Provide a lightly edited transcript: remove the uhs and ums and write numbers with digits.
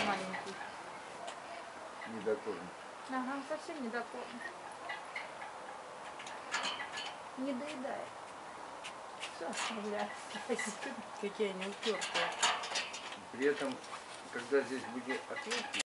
маленький. Недокормит. Ага, совсем не докормит. Не доедает. Все оставляет. Какие они упертые. При этом, когда здесь были отводки,